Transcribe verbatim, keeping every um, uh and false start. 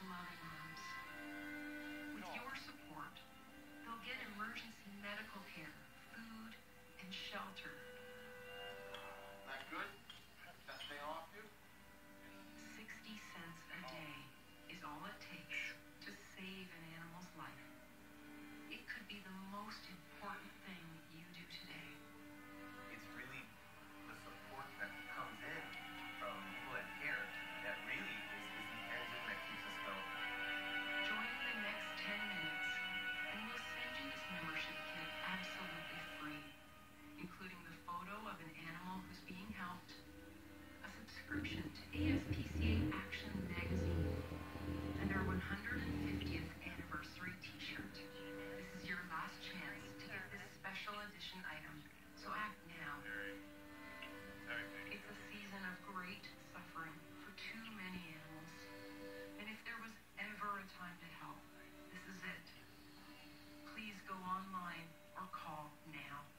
loving arms. With your support, they'll get emergency medical care, food, and shelter. That good? That thing off you? sixty cents a day is all it takes to save an animal's life. It could be the most important thing you do today. It's really the support that comes in from people that care that really is, is the engine that keeps us going. Join the next ten minutes and we'll send you this membership kit absolutely free, including the photo of an animal who's being helped, a subscription to A S P C A Action magazine, and our one hundred fiftieth anniversary t-shirt. This is your last chance to get this special edition item, so act now. It's a season of great suffering for too many animals, and if there was ever a time to help, this is it. Please go online or call now.